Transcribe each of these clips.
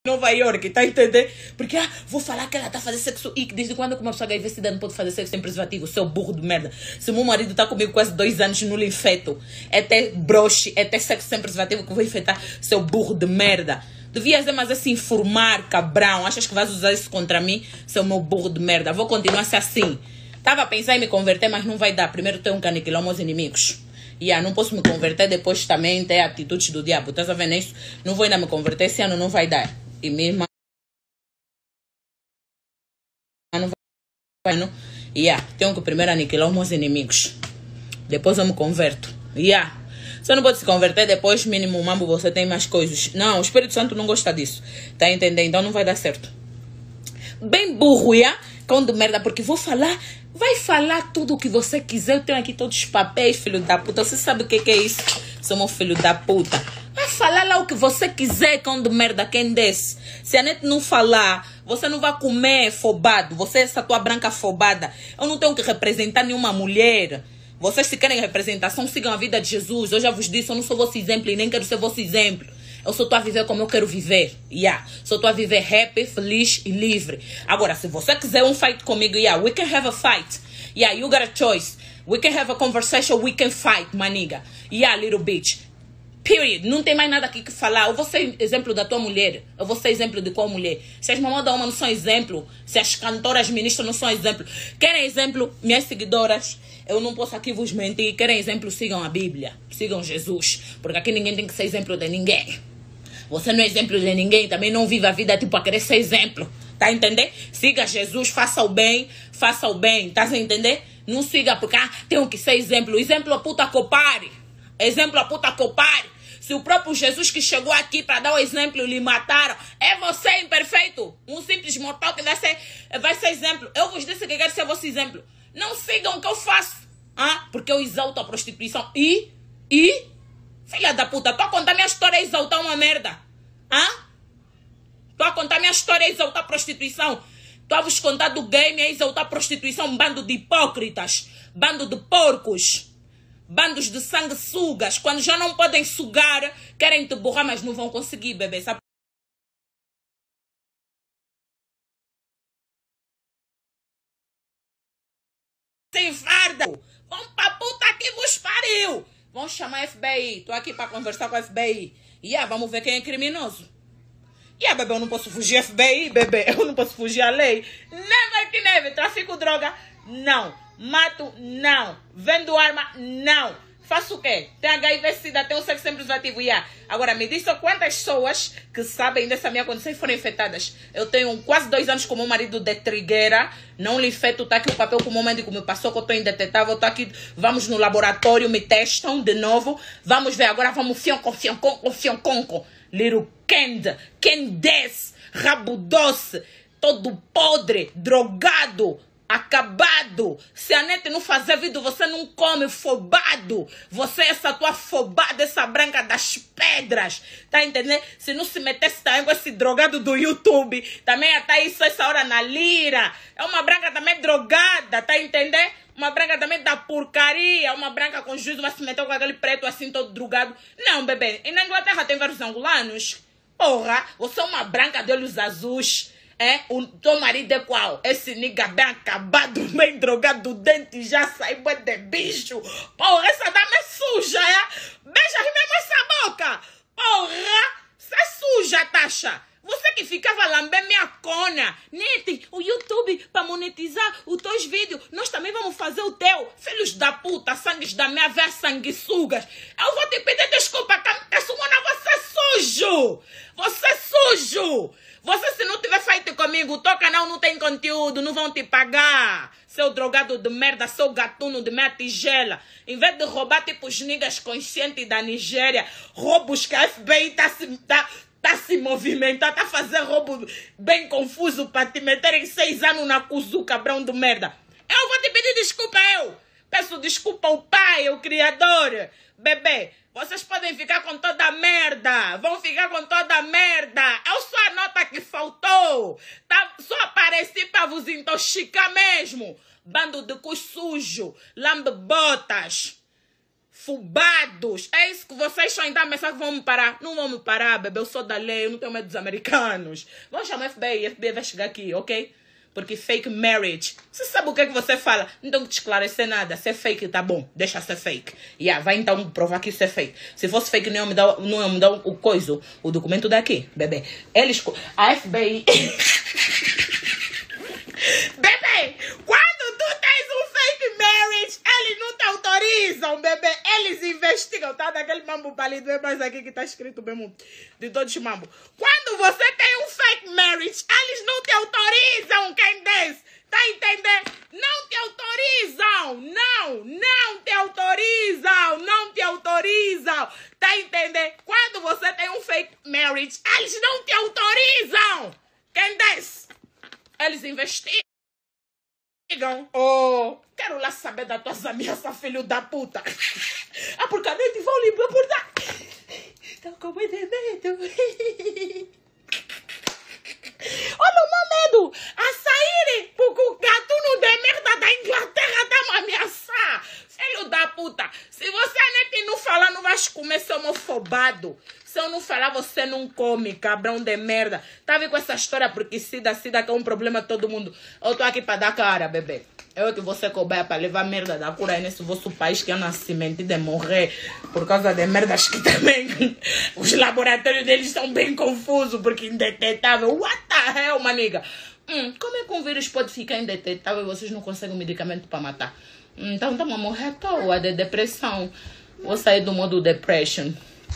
Nova York, tá entendendo? Porque, vou falar que ela tá fazendo sexo e desde quando uma pessoa HIV-Sida não pode fazer sexo sem preservativo? Seu burro de merda. Se meu marido tá comigo quase 2 anos no infeto, é ter broche, é ter sexo sem preservativo que eu vou infectar, seu burro de merda. Devias mais assim informar, cabrão. Achas que vais usar isso contra mim, seu meu burro de merda? Vou continuar a ser assim. Tava a pensar em me converter, mas não vai dar. Primeiro tenho que aniquilar meus inimigos. Não posso me converter, depois também ter atitudes do diabo. Estás a ver nisso? Não vou ainda me converter, esse ano não vai dar. E mesmo não vai, não. Tenho que primeiro aniquilar os meus inimigos. Depois eu me converto. Você não pode se converter, depois, mínimo, mambo, você tem mais coisas. Não, o Espírito Santo não gosta disso. Tá entendendo? Então não vai dar certo. Bem burro, cão de merda, porque vou falar. Vai falar tudo o que você quiser. Eu tenho aqui todos os papéis, filho da puta. Você sabe o que é isso? Sou meu filho da puta. Vai falar lá o que você quiser, cão de merda, quem desce. Se a net não falar, você não vai comer fobado. Você é essa tua branca fobada. Eu não tenho que representar nenhuma mulher. Vocês se querem representação, sigam a vida de Jesus. Eu já vos disse, eu não sou vosso exemplo e nem quero ser vosso exemplo. Eu só estou a viver como eu quero viver. Só estou a viver happy, feliz e livre. Agora, se você quiser um fight comigo, we can have a fight. You got a choice. We can have a conversation, we can fight, my nigga. Little bitch. Period. Não tem mais nada aqui que falar. Eu vou ser exemplo da tua mulher. Eu vou ser exemplo de qual mulher? Se as mamães da uma não são exemplo, se as cantoras ministras não são exemplo. Querem exemplo? Minhas seguidoras, eu não posso aqui vos mentir. Querem exemplo? Sigam a Bíblia. Sigam Jesus. Porque aqui ninguém tem que ser exemplo de ninguém. Você não é exemplo de ninguém. Também não vive a vida tipo a querer ser exemplo. Tá a entender? Siga Jesus. Faça o bem. Faça o bem. Tá a entender? Não siga porque tenho que ser exemplo. Exemplo a puta copare. Exemplo a puta copare. Se o próprio Jesus que chegou aqui para dar o exemplo lhe mataram, é você imperfeito. Um simples mortal que vai ser exemplo. Eu vos disse que quero ser vosso exemplo. Não sigam o que eu faço. Porque eu exalto a prostituição. Filha da puta, estou a contar minha história e exaltar uma merda. Estou a contar minha história e exaltar a prostituição. Estou a vos contar do game e exaltar a prostituição. Um bando de hipócritas. Bando de porcos. Bandos de sanguessugas. Quando já não podem sugar, querem te borrar, mas não vão conseguir, bebê. Sabe? Sem farda. Vão pra puta que vos pariu. Vão chamar a FBI. Estou aqui para conversar com a FBI. Vamos ver quem é criminoso. Bebê, eu não posso fugir FBI, bebê. Eu não posso fugir a lei. Never que never. Trafico droga? Não. Mato? Não. Vendo arma? Não. Faço o quê? Tem HIV-Sida, tem o sexo sem preservativo. Agora, me diz só quantas pessoas que sabem dessa minha condição e foram infectadas. Eu tenho quase 2 anos com meu marido de trigueira. Não lhe infecto. Tá aqui o papel que o meu médico me passou, que eu estou indetetável. Tá aqui. Vamos no laboratório, me testam de novo. Vamos ver. Agora vamos fionconco. Little Candace, rabo doce, todo podre, drogado, acabado. Se a net não fazer vídeo, você não come, fobado. Você é essa tua fobada, essa branca das pedras. Tá entendendo? Se não se metesse também com esse drogado do YouTube, também até isso essa hora na lira. É uma branca também drogada, tá entendendo? Uma branca também da porcaria. Uma branca com juízo vai se meter com aquele preto assim todo drogado. Não, bebê. E na Inglaterra tem vários angolanos. Porra, você é uma branca de olhos azuis. O teu marido é qual? Esse nigga bem acabado, bem drogado, dente já saiu de bicho. Porra, essa dama é suja, Beija mesmo essa boca. Porra, você é suja, Tasha. Você que ficava lambendo minha cona. Net, o YouTube, para monetizar os teus vídeos, nós também vamos fazer o teu. Filhos da puta, sangues da minha véia sanguessugas. Eu vou te pedir desculpa, Caçumona, você é sujo. Você é sujo. Você, se não tiver feito comigo, o teu canal não tem conteúdo, não vão te pagar. Seu drogado de merda, seu gatuno de minha tigela. Em vez de roubar tipo os niggas conscientes da Nigéria, roubos que a FBI tá se movimentando, tá fazendo roubo bem confuso para te meter em 6 anos na cuzu, cabrão de merda. Eu vou te pedir desculpa, peço desculpa ao pai, ao criador. Bebê, vocês podem ficar com toda a merda. Vão ficar com toda a merda. Eu sou a nota que faltou. Tá? Só apareci para vos intoxicar mesmo. Bando de cu sujo, lambe-botas. Fubados. É isso que vocês só ainda pensar que vão me parar. Não vão me parar, bebê. Eu sou da lei, eu não tenho medo dos americanos. Vão chamar FBI, FBI vai chegar aqui, ok? Porque fake marriage. Você sabe o que é que você fala? Não tenho que te esclarecer nada. Se é fake, tá bom. Deixa ser fake. Vai então provar que isso é fake. Se fosse fake, não ia me dar o coisa, o documento daqui, bebê. A FBI... Bebê, quando tu tens um fake marriage, eles não te autorizam, bebê. Eles investigam, tá? Daquele mambo pálido, é mais aqui que tá escrito mesmo, de todos os mambo. Quando você tem um fake marriage, eles não te autorizam, quem diz? Tá entendendo? Não te autorizam, não te autorizam, não te autorizam. Tá entendendo? Quando você tem um fake marriage, eles não te autorizam. Quem diz? Eles investigam. Oh, quero lá saber das tuas ameaças, filho da puta. Porque a noite vão lhe abordar. Tô com muito medo. Olha o meu medo a sair, porque o gatuno de merda da Inglaterra tá me ameaçar. Filho da puta, se você nem não falar, não vais comer, seu homofobado. Se eu não falar, você não come, cabrão de merda. Tá vendo com essa história porque sida que é um problema de todo mundo. Eu tô aqui pra dar cara, bebê. Eu que você cobeia pra levar merda da cura aí nesse vosso país que é nascimento de morrer por causa de merdas que também os laboratórios deles estão bem confusos porque indetetável. What the hell, maniga? Como é que um vírus pode ficar indetetável e vocês não conseguem um medicamento pra matar? Então estamos a morrer à toa de depressão. Vou sair do modo depression.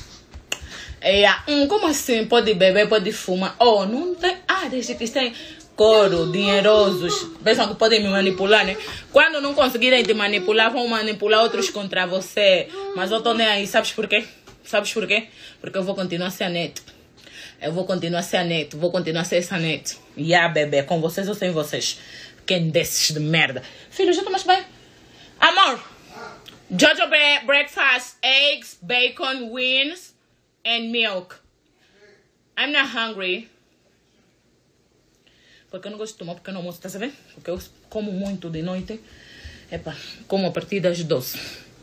Como assim? Pode beber, pode fumar. Oh, não tem. Desde que tem couro, dinheirosos. Pensam que podem me manipular, né? Quando não conseguirem te manipular, vão manipular outros contra você. Mas eu tô nem aí. Sabes por quê? Porque eu vou continuar a ser a net. Eu vou continuar a ser a net. Vou continuar a ser essa net. Bebê, com vocês ou sem vocês? Quem desses de merda? Filho, já tomaste bem? Amor, Jojo breakfast, eggs, bacon, wings, and milk. I'm not hungry. Porque eu não gosto de tomar pequeno almoço, tá sabendo? Porque eu como muito de noite. Como a partir das 12.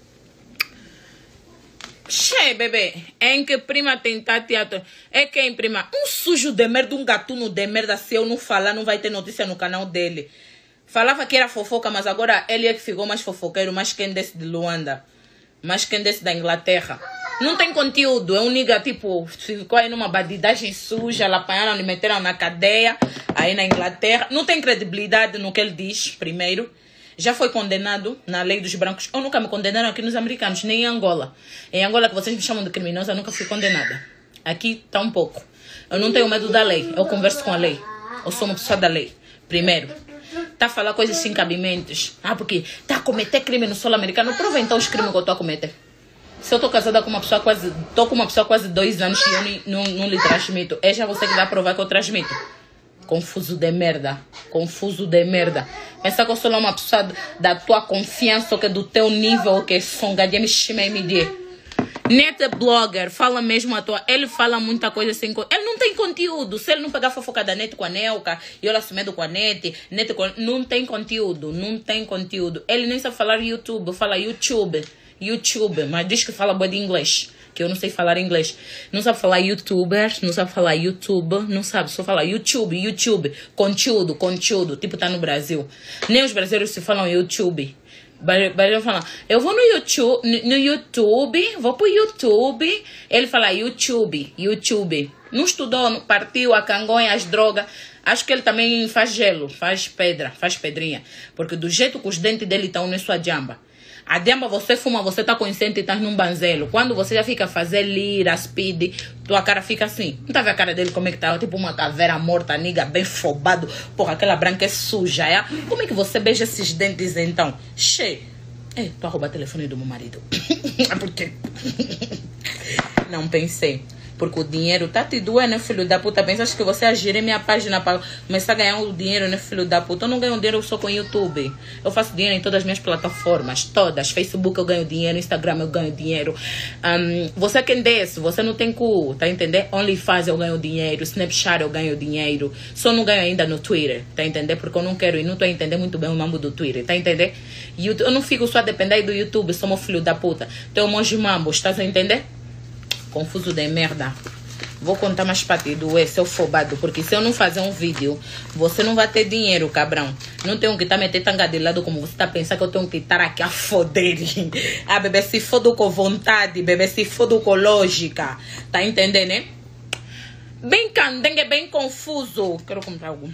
Che, bebê. Em que prima tentar teatro? É quem, prima? Um sujo de merda, um gatuno de merda. Se eu não falar, não vai ter notícia no canal dele. Falava que era fofoca, mas agora ele é que ficou mais fofoqueiro, mais quem desce de Luanda, mais quem desce da Inglaterra. Não tem conteúdo, é um nigga tipo, ficou aí numa bandidagem suja, lá apanharam e meteram na cadeia, aí na Inglaterra. Não tem credibilidade no que ele diz, primeiro. Já foi condenado na lei dos brancos. Eu nunca me condenaram aqui nos americanos, nem em Angola. Em Angola, que vocês me chamam de criminosa, eu nunca fui condenada. Aqui tá um pouco. Eu não tenho medo da lei, eu converso com a lei. Eu sou uma pessoa da lei, primeiro. Tá a falar coisas sem cabimentos. Porque tá a cometer crime no solo americano. Prova então os crimes que eu tô a cometer. Se eu tô casada com uma pessoa quase 2 anos e eu não lhe transmito, é já você que vai provar que eu transmito. Confuso de merda. Pensa que eu sou uma pessoa da tua confiança, ou que é do teu nível, ou que é songadia, me chama e me dê. Net blogger, fala mesmo a tua. Ele fala muita coisa sem. Ele não tem conteúdo. Se ele não pegar fofoca da net com a Nelka e eu assumindo com a net não tem conteúdo. Ele nem sabe falar YouTube, fala YouTube, mas diz que fala boa de inglês. Que eu não sei falar inglês. Não sabe falar youtuber, não sabe falar YouTube, não sabe, só falar YouTube, conteúdo, tipo tá no Brasil. Nem os brasileiros se falam YouTube. Vai falar, eu vou no YouTube, vou pro YouTube. Ele fala YouTube. Não estudou, partiu a cangonha, as drogas. Acho que ele também faz gelo, faz pedra, faz pedrinha. Porque do jeito que os dentes dele estão, não é sua jamba. A jamba você fuma, você tá consciente e tá num banzelo. Quando você já fica a fazer lira, speed, tua cara fica assim. Não tá vendo a cara dele como é que tá? Tipo uma caveira morta, niga, bem fobado. Porra, aquela branca é suja, é? Como é que você beija esses dentes então? Che. Tu a roubar o telefone do meu marido. Porque não pensei. Porque o dinheiro tá te doendo, né, filho da puta? Pensas que você agir em minha página para começar a ganhar o dinheiro, né, filho da puta? Eu não ganho dinheiro só com o YouTube. Eu faço dinheiro em todas as minhas plataformas, todas. Facebook eu ganho dinheiro, Instagram eu ganho dinheiro. Você quem desce, você não tem cu, tá entendendo? OnlyFans eu ganho dinheiro, Snapchat eu ganho dinheiro. Só não ganho ainda no Twitter, tá entendendo? Porque eu não quero e não tô entendendo muito bem o mambo do Twitter, tá entendendo? Eu não fico só a depender do YouTube, somos filho da puta. Tem um monte de mambos, tá a entender? Confuso de merda. Vou contar mais pra ti, seu fobado. Porque se eu não fazer um vídeo, você não vai ter dinheiro, cabrão. Não tenho que estar metendo tanga de lado como você tá pensando que eu tenho que estar aqui a foder. Ah, bebê, se fodo com vontade, bebê, se fodo com lógica. Tá entendendo, né? Bem candengue, bem confuso. Quero comprar algo.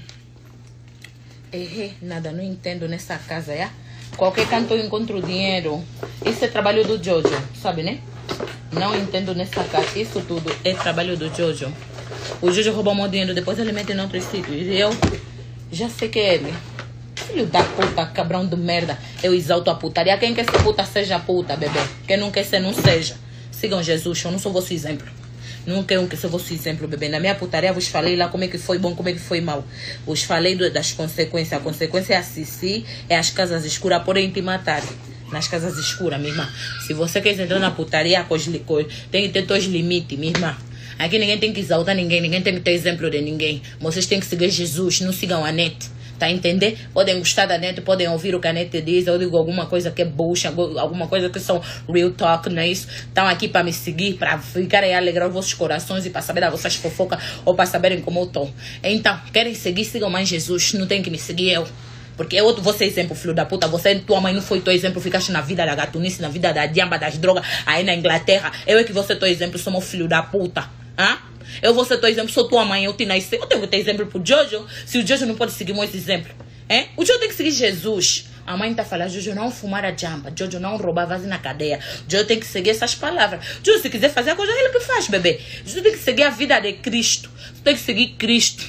Nada, não entendo nessa casa, é? Qualquer canto eu encontro dinheiro. Isso é trabalho do Jojo, sabe, né? Não entendo nessa casa. Isso tudo é trabalho do Jojo. O Jojo roubou meu dinheiro, depois ele mete em outros sítios. E eu já sei que é ele. Filho da puta, cabrão de merda. Eu exalto a putaria. Quem quer ser puta, seja puta, bebê. Quem não quer ser, não seja. Sigam Jesus, eu não sou vosso exemplo. Não quero que seja vosso exemplo, bebê. Na minha putaria, vos falei lá como é que foi bom, como é que foi mal. Vos falei das consequências. A consequência é a Cici, é as casas escuras, podem te matar. Nas casas escuras, minha irmã. Se você quer entrar na putaria, tem que ter teus limites, minha irmã. Aqui ninguém tem que exaltar ninguém, ninguém tem que ter exemplo de ninguém. Vocês têm que seguir Jesus, não sigam a net. Tá entendendo? Podem gostar da net, podem ouvir o que a net diz. Eu digo alguma coisa que é bullshit, alguma coisa que são real talk, não é isso? Estão aqui para me seguir, para ficarem a alegrar os vossos corações e para saber das vossas fofocas ou para saberem como eu estou. Então, querem seguir, sigam mais Jesus. Não tem que me seguir eu. Porque eu vou ser exemplo, filho da puta. Você, tua mãe não foi teu exemplo. Ficaste na vida da gatunice, na vida da diamba, das drogas, aí na Inglaterra. Eu é que vou ser teu exemplo, somos filho da puta. Hã? Eu vou ser teu exemplo, sou tua mãe, eu te nasci. Eu tenho que ter exemplo pro Jojo. Se o Jojo não pode seguir meus exemplos. O Jojo tem que seguir Jesus. A mãe tá falando, Jojo não fumar a jamba, Jojo não roubar vaso na cadeia. Jojo tem que seguir essas palavras. Jojo, se quiser fazer a coisa, ele que faz, bebê. Jojo tem que seguir a vida de Cristo. Você tem que seguir Cristo.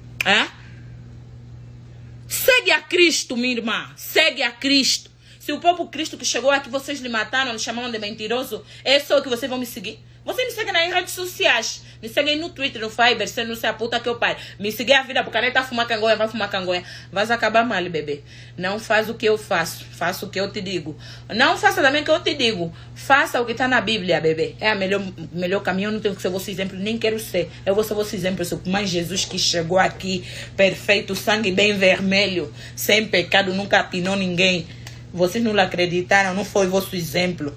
Segue a Cristo, minha irmã. Segue a Cristo. Se o próprio Cristo que chegou aqui, vocês lhe mataram, lhe chamaram de mentiroso, é só que vocês vão me seguir. Vocês me seguem nas redes sociais. Me seguem no Twitter, no Fiverr, se não sei a puta que eu pai. Me seguir a vida, porque a neta tá fumar cangonha, vai fumar cangonha. Vai acabar mal, bebê. Não faz o que eu faço. Faça o que eu te digo. Não faça também o que eu te digo. Faça o que tá na Bíblia, bebê. É o melhor caminho. Eu não tenho que ser vosso exemplo, nem quero ser. Eu vou ser vosso exemplo. Eu sou mais Jesus que chegou aqui, perfeito, sangue bem vermelho, sem pecado, nunca apinou ninguém. Vocês não acreditaram, não foi vosso exemplo.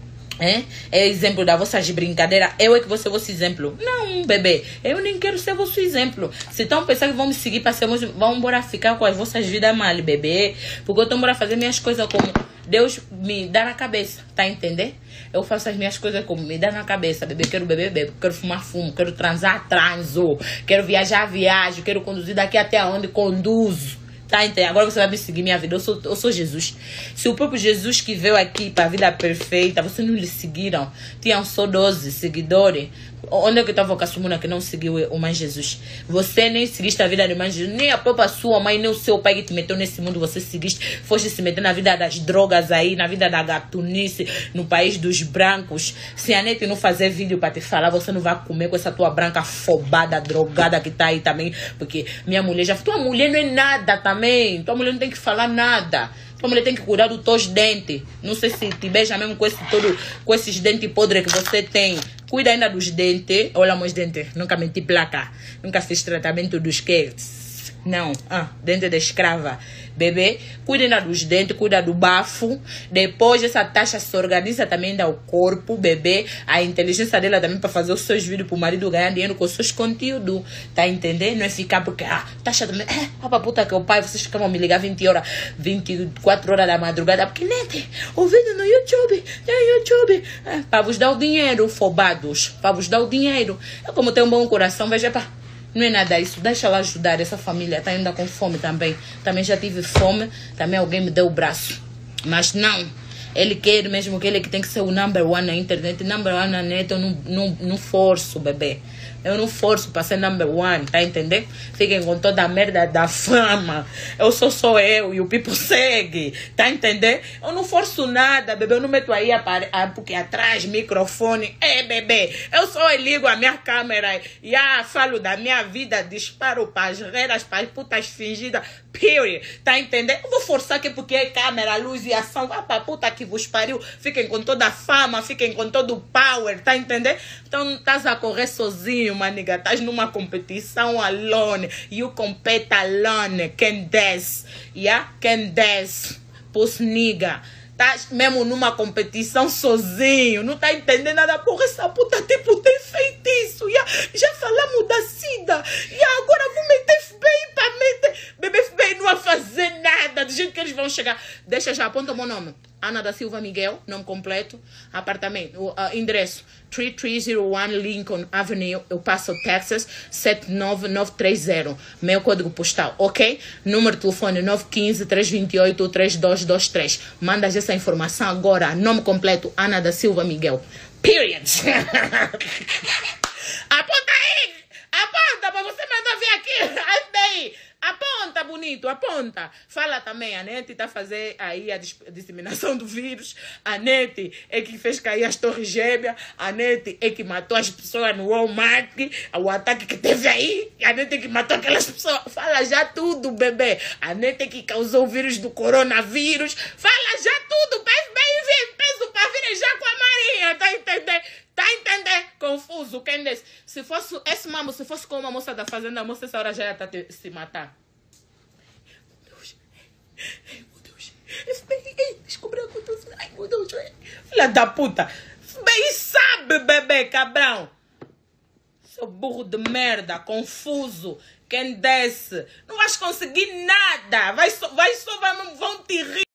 É exemplo das vossas brincadeiras. Eu é que vou ser vosso exemplo. Não, bebê. Eu nem quero ser vosso exemplo. Se estão pensando que vão me seguir para sermos, vão embora ficar com as vossas vidas mal, bebê. Porque eu estou embora fazer minhas coisas como Deus me dá na cabeça. Tá entendendo? Eu faço as minhas coisas como me dá na cabeça, bebê. Quero beber, bebo. Quero fumar, fumo. Quero transar, transo. Quero viajar, viajo. Quero conduzir daqui até onde conduzo. Tá, então, agora você vai me seguir minha vida. Eu sou Jesus. Se o próprio Jesus que veio aqui para a vida perfeita, vocês não lhe seguiram, tinham só 12 seguidores. Onde é que estava o Caçumuna que não seguiu o Mãe Jesus? Você nem seguiste a vida de Mãe Jesus, nem a própria sua mãe, nem o seu pai que te meteu nesse mundo, você seguiste. Foste se meter na vida das drogas aí, na vida da gatunice, no país dos brancos. Se a net não fazer vídeo para te falar, você não vai comer com essa tua branca afobada, drogada que tá aí também. Porque minha mulher já... Tua mulher não é nada também. Tua mulher não tem que falar nada. Tua mulher tem que cuidar dos teus dentes. Não sei se te beija mesmo com esses dentes podres que você tem. Cuida ainda dos dentes. Olha meus dentes. Nunca meti placa. Nunca fiz tratamento dos queres. Não. Dente de escrava. Bebê, cuida ainda dos dentes, cuida do bafo. Depois essa taxa se organiza também dá o corpo, bebê. A inteligência dela também para fazer os seus vídeos para o marido ganhar dinheiro com os seus conteúdos. Tá entendendo? Não é ficar porque, taxa também. Pra puta que o pai, vocês ficam me ligar 24 horas da madrugada. Porque, nete, o vídeo no YouTube, para vos dar o dinheiro, fobados. Para vos dar o dinheiro. Eu, como tenho um bom coração, veja, não é nada isso, deixa ela ajudar. Essa família tá ainda com fome também. Também já tive fome, também alguém me deu o braço. Mas não, Ele quer mesmo que ele que tem que ser o number one na internet. Number one na net eu não forço, bebê. Eu não forço para ser number one, tá entendendo? Fiquem com toda a merda da fama. Eu sou eu e o people segue, tá entendendo? Eu não forço nada, bebê. Eu não meto aí porque atrás, microfone. Bebê, eu só ligo a minha câmera e falo da minha vida, disparo para as reiras, para as putas fingidas, period. Tá entendendo? Eu vou forçar que porque é câmera, luz e ação, vá pra puta que vos pariu. Fiquem com toda a fama, fiquem com todo o power, tá entendendo? Então estás a correr sozinho, maniga. Estás numa competição alone. You compete alone. Quem desce? Yeah? Quem desce? Puss nigga. Estás mesmo numa competição sozinho. Não tá entendendo nada. Porra, essa puta tipo tem feitiço. Yeah? Já falamos da SIDA. E agora vou meter FBI para meter. Bebê FBI não vai fazer nada. Do jeito que eles vão chegar. Deixa já, aponta o meu nome. Ana da Silva Miguel, nome completo, apartamento, endereço 3301 Lincoln Avenue, El Paso, Texas, 79930. Meu código postal, ok? Número de telefone 915-328-3223. Manda essa informação agora. Nome completo, Ana da Silva Miguel. Period. Aponta aí! Aponta, para você mandar vir aqui. FBI. Aponta, bonito, aponta. Fala também, a NET está a fazer aí a disseminação do vírus. A NET é que fez cair as torres gêmeas. A NET é que matou as pessoas no Walmart. O ataque que teve aí. A NET é que matou aquelas pessoas. Fala já tudo, bebê. A NET é que causou o vírus do coronavírus. Fala já tudo. Bem peso para vir já com a Marinha. Tá entendendo? Tá entendendo? Confuso. Quem disse? Se fosse esse mambo, se fosse com uma moça da fazenda, a moça essa hora já ia estar se matar. Meu Deus. FBI, descobriu a condição. Ai, meu Deus. Filha da puta. FBI sabe, bebê, cabrão. Seu burro de merda, confuso. Quem desce? Não vais conseguir nada. Vão te rir.